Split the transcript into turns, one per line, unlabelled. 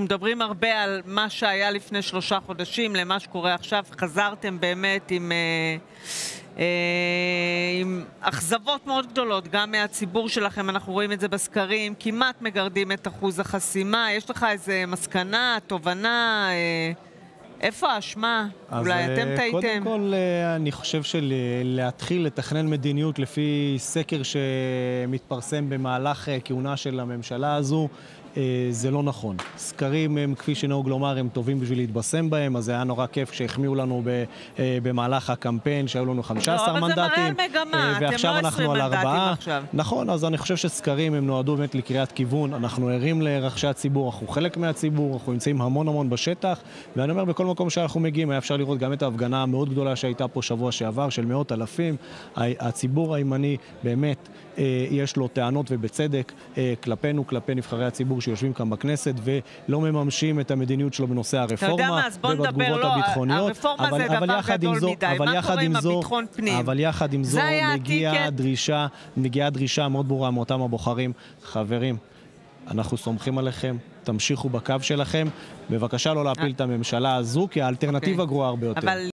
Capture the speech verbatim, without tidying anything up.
מדברים הרבה על מה שהיה לפני שלושה חודשים, למה שקורה עכשיו. חזרתם באמת עם, אה, אה, עם אכזבות מאוד גדולות, גם מהציבור שלכם, אנחנו רואים את זה בסקרים, כמעט מגרדים את אחוז החסימה. יש לך איזה מסקנה, תובנה, אה, איפה האשמה? אולי אתם טעיתם?
קודם כל, אני חושב שלהתחיל לתכנן מדיניות לפי סקר שמתפרסם במהלך כהונה של הממשלה הזו, זה לא נכון. סקרים הם, כפי שנהוג לומר, הם טובים בשביל להתבשם בהם, אז זה היה נורא כיף כשהחמיאו לנו במהלך הקמפיין, שהיו לנו חמישה עשר מנדטים.
לא, אבל זה מראה מגמה, אתם לא עשרים מנדטים עכשיו.
נכון, אז אני חושב שסקרים הם נועדו באמת לקריאת כיוון, אנחנו ערים לרחשי הציבור, אנחנו חלק מהציבור, אנחנו נמצאים המון המון בשטח, ואני אומר, בכל מקום שאנחנו מגיעים, היה אפשר לראות גם את ההפגנה המאוד גדולה שהייתה פה שבוע שעבר, של מאות אלפים. הציבור הימני באמת יש לו טענות ובצדק כלפינו, כלפי נבחרי הציבור שיושבים כאן בכנסת ולא מממשים את המדיניות שלו בנושא הרפורמה ובתגובות הביטחוניות.
הרפורמה זה דבר גדול מדי. מה קורה עם הביטחון פנים?
אבל יחד עם זו מגיעה דרישה, מגיעה דרישה מאוד ברורה מאותם הבוחרים. חברים, אנחנו סומכים עליכם, תמשיכו בקו שלכם. בבקשה לא להפיל את הממשלה הזו, כי האלטרנטיבה גרועה הרבה יותר.